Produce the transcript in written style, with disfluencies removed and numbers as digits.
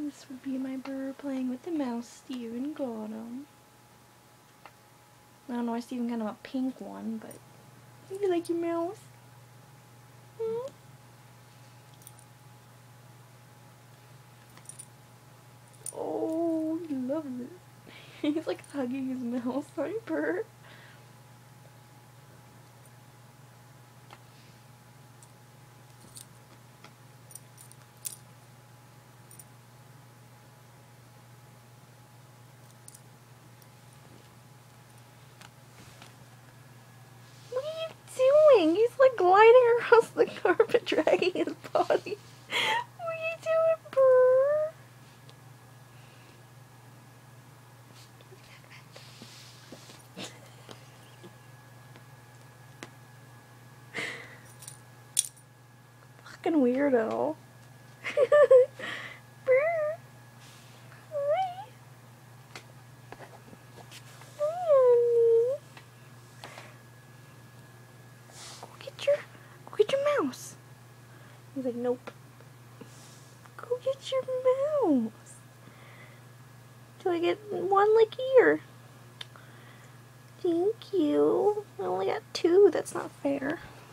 This would be my Burrr playing with the mouse Steven got him. I don't know why Steven got him a pink one, but you like your mouse? Hmm? Oh, he loves it. He's like hugging his mouse. Sorry, Burrr. He's like gliding across the carpet, dragging his body. What are you doing, Burrr? Fucking weirdo. Burrr. Hi. Hi, honey. Go get your mouse. He's like, nope. Go get your mouse. Do I get one lick here? Thank you. I only got two. That's not fair.